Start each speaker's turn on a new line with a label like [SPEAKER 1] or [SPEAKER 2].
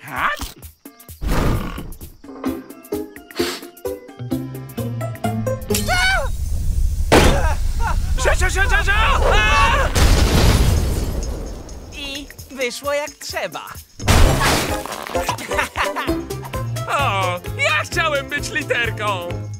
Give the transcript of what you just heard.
[SPEAKER 1] I wyszło jak trzeba.
[SPEAKER 2] O, ja chciałem być literką!